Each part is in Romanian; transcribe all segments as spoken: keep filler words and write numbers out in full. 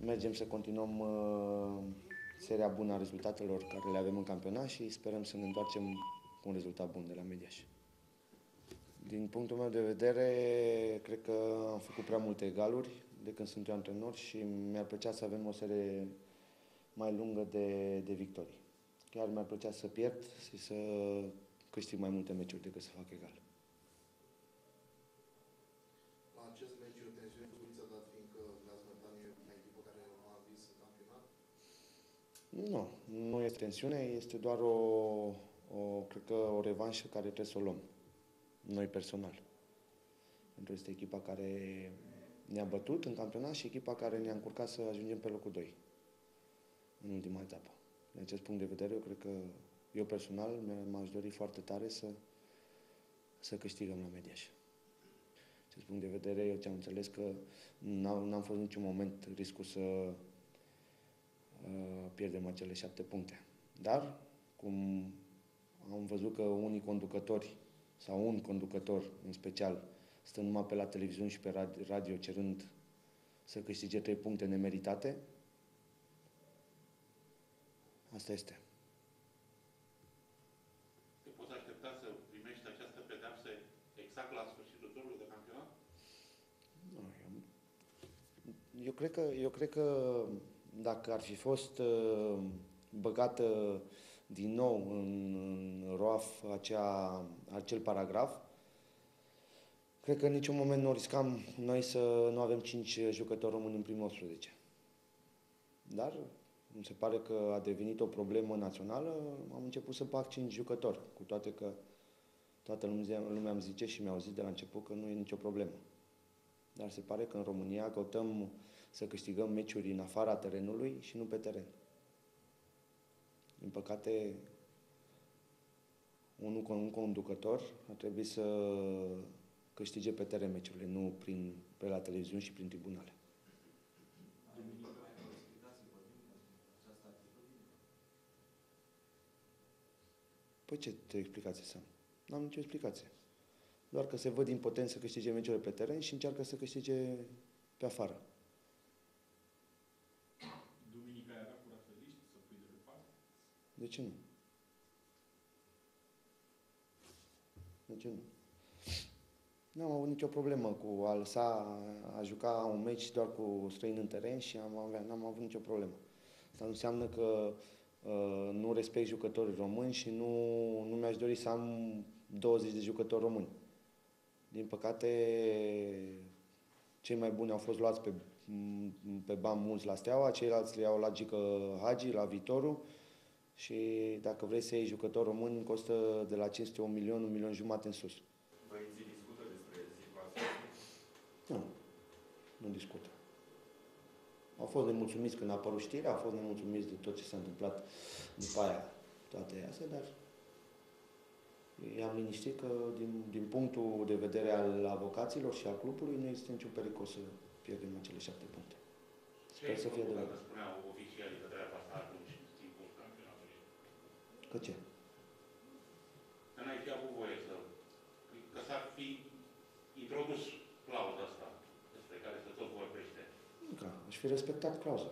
mergem să continuăm uh, seria bună a rezultatelor care le avem în campionat și sperăm să ne întoarcem cu un rezultat bun de la Mediaș. Din punctul meu de vedere, cred că am făcut prea multe egaluri de când sunt eu antrenor și mi-ar plăcea să avem o serie mai lungă de, de victorii. Chiar mi-ar plăcea să pierd și să câștig mai multe meciuri decât să fac egal. La acest meci o tensiune cuiță, dat fiindcă Gaz Mătanie e o echipă care a învins în campionat? Nu, nu este tensiune, este doar o, o, cred că o revanșă care trebuie să o luăm. Noi personal. Pentru că este echipa care ne-a bătut în campionat și echipa care ne-a încurcat să ajungem pe locul doi în ultima etapă. Din acest punct de vedere, eu cred că eu personal m-aș dori foarte tare să, să câștigăm la Mediaș. Din acest punct de vedere, eu ți-am înțeles că n-am fost niciun moment riscul să uh, pierdem acele șapte puncte. Dar, cum am văzut că unii conducători sau un conducător în special stă numai pe la televiziune și pe radio cerând să câștige trei puncte nemeritate, asta este. Te poți aștepta să primești această pedeapsă exact la sfârșitul turului de campionat? Nu, eu, eu, cred că, eu cred că dacă ar fi fost uh, băgată din nou în, în R O A F acea, acel paragraf, cred că în niciun moment nu riscam noi să nu avem cinci jucători români în primul optsprezece. Dar mi se pare că a devenit o problemă națională, am început să bag cinci jucători, cu toate că toată lumea, lumea îmi zice și mi-au zis de la început că nu e nicio problemă. Dar se pare că în România căutăm să câștigăm meciuri în afara terenului și nu pe teren. Din păcate, un, un conducător ar trebui să câștige pe teren meciurile, nu prin, pe la televiziuni și prin tribunale. Păi ce te explicație să am? N-am nicio explicație. Doar că se văd impotenți să câștige meciurile pe teren și încearcă să câștige pe afară. Duminica ai avea curaj să liști, să pui de pe față? De ce nu? De ce nu? N-am avut nicio problemă cu a lăsa, a juca un meci doar cu străini în teren și am avea, n-am avut nicio problemă. Asta nu înseamnă că uh, nu respect jucătorii români și nu, nu mi-aș dori să am douăzeci de jucători români. Din păcate, cei mai buni au fost luați pe, pe bani mulți la Steaua, ceilalți le-au la Gică Hagi, la Vitoru și dacă vrei să iei jucători români, costă de la cinci sute un milion, un milion jumate în sus. Băieții discută despre situația? Nu, nu discută. Au fost nemulțumiți când a apărut știrea, au fost nemulțumiți de tot ce s-a întâmplat după aia, toate astea, dar i-am liniștit că din, din punctul de vedere al avocaților și al clubului nu există niciun pericol să pierdem acele șapte puncte. Sper să fie adevărat. Ce spuneau oficialii că treaba asta atunci în timpul campionatului? Că ce? Că n-ai fi avut voie să... Că s-ar fi introdus clauza asta despre care să tot vorbește. Da, aș fi respectat clauza.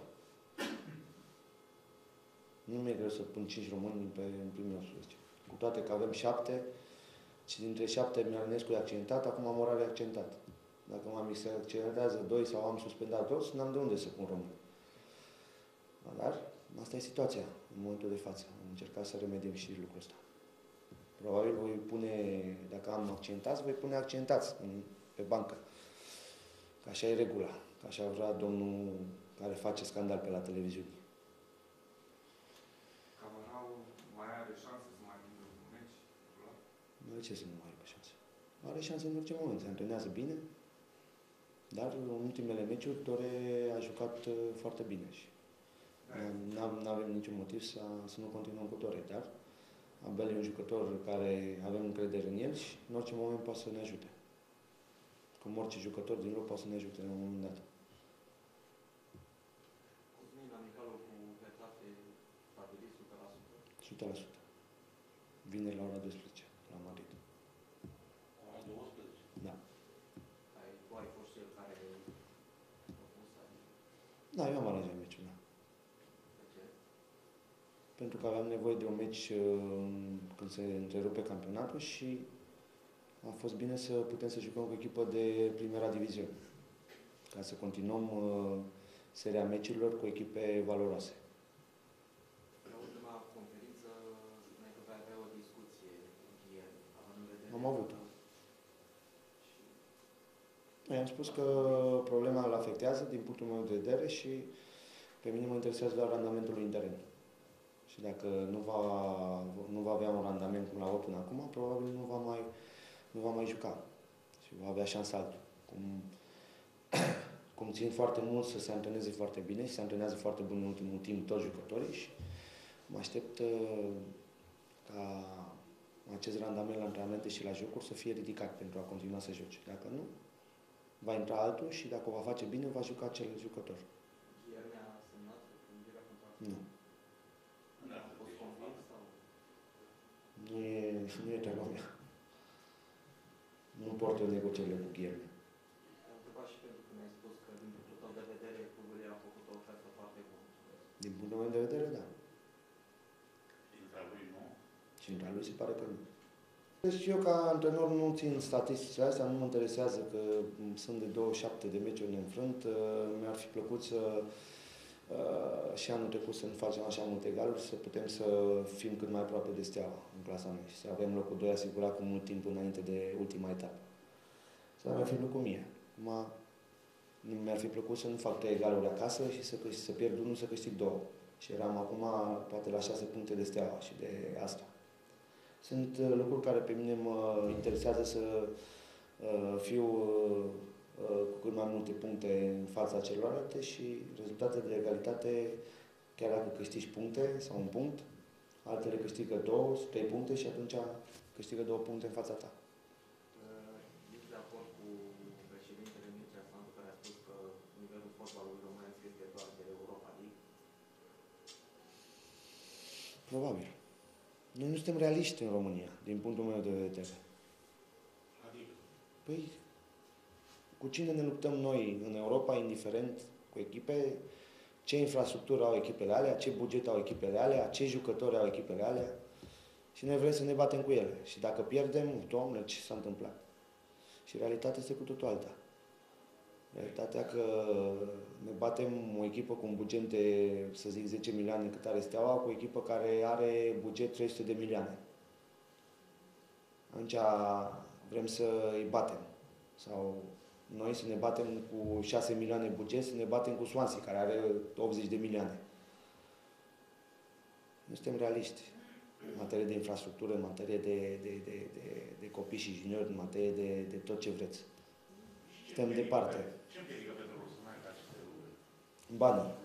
Nu mi-e greu să pun cinci români pe, în primul optsprezece. Cu toate că avem șapte și dintre șapte Miarnescu e accidentat, acum Morar e accidentat. Dacă m-am se accidentează doi sau am suspendat toți, n-am de unde să pun român. Dar asta e situația în momentul de față. Am încercat să remediem și lucrul ăsta. Probabil voi pune, dacă am accentați, voi pune accentați în, pe bancă. Că așa e regula. Că așa vrea domnul care face scandal pe la televiziune. Camarau mai are șanse să mai vină un meci? Nu are ce să nu mai aibă șanse. Are șanse în orice moment. Se antrenează bine, dar în ultimele meciuri Tore a jucat foarte bine și nu avem niciun motiv să, să nu continuăm cu Tore, dar Abel e un jucător care avem încredere în el și în orice moment poate să ne ajute. Cum orice jucător din loc poate să ne ajute la un moment dat. Cosmin la Micalo cu petate stabilit o sută la sută? o sută la sută. Vineri la ora douăsprezece, la Madrid. Ora douăsprezece? Da. Ai, tu ai fost cel care a propus, adică... Da, eu am aranjat meciul, da. De ce? Pentru că aveam nevoie de un meci uh, când se întrerupe campionatul și a fost bine să putem să jucăm cu o echipă de primera diviziune. Ca să continuăm uh, seria meciurilor cu echipe valoroase. La ultima conferință spuneai că vei avea o discuție cu Guilherme, având în vedere... Am avut-o. I-am spus că problema îl afectează din punctul meu de vedere și pe mine mă interesează doar randamentul lui în teren. Și dacă nu va, nu va avea un randament cum l-a avut până acum, probabil nu va mai, nu va mai juca. Și va avea șansa altul. Cum, cum țin foarte mult să se antreneze foarte bine și se antrenează foarte bine în ultimul timp toți jucătorii și mă aștept uh, ca acest randament la antrenamente și la jocuri să fie ridicat pentru a continua să joce. Dacă nu, va intra altul și dacă o va face bine, va juca acel jucător. Guilherme a semnat prelungirea contractului? Nu. Da, A fost conflict sau... Nu e, nu e treaba mea. Nu port eu negocierile cu Guilherme. Am întrebat și pentru că mi-ai spus că din punctul tău de vedere clubul a făcut o ofertă foarte bună. Din punctul meu de vedere, da. Intra lui, nu? Și între lui se pare că nu. Deci eu ca antrenor nu țin statisticile astea, nu mă interesează că sunt de douăzeci și șapte de meciuri neînfrânt. Mi-ar fi plăcut să și anul trecut să nu facem așa multe egaluri, să putem să fim cât mai aproape de Steaua în clasa mea și să avem locul doi asigurat cu mult timp înainte de ultima etapă. Să mi-ar fi plăcut mie. Acum, mi-ar fi plăcut să nu fac trei egaluri acasă și să, să pierd unul, să câștig două. Și eram acum poate la șase puncte de Steaua și de asta. Sunt uh, lucruri care pe mine mă interesează să uh, fiu uh, cu cât mai multe puncte în fața celorlalte și rezultate de egalitate, chiar dacă câștigi puncte sau un punct, altele câștigă două, trei puncte și atunci câștigă două puncte în fața ta. Ești de acord cu președintele Mircea Sandu, care a spus că nivelul fotbalului românesc este doar de Europa League? Probabil. Noi nu suntem realiști în România, din punctul meu de vedere. Adică? Păi, cu cine ne luptăm noi în Europa, indiferent cu echipe, ce infrastructură au echipele alea, ce buget au echipele alea, ce jucători au echipele alea și noi vrem să ne batem cu ele. Și dacă pierdem, Doamne, ce s-a întâmplat? Și realitatea este cu totul alta. Realitatea că ne batem o echipă cu un buget de, să zic, zece milioane cât are Steaua, cu o echipă care are buget trei sute de milioane. Atunci vrem să îi batem. Sau noi să ne batem cu șase milioane buget, să ne batem cu Swansea, care are optzeci de milioane. Nu suntem realiști în materie de infrastructură, în materie de, de, de, de, de copii și juniori, în materie de, de tot ce vreți. Suntem departe. Ce împiedică pentru să mai faci aceste lucruri? Banii.